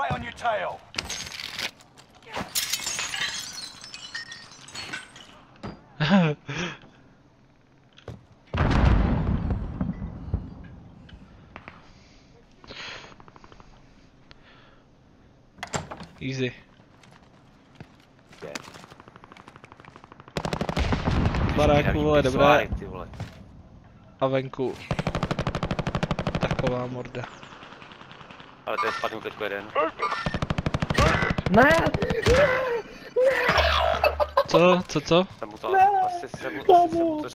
Right on your tail. Easy. Yeah. Baráku, vole, dobré. Sváry, ty vole. A venku. Taková morda. Ale to je spadnu teďko jeden. Ne! Co? Jsem mu to, asi jsem mu to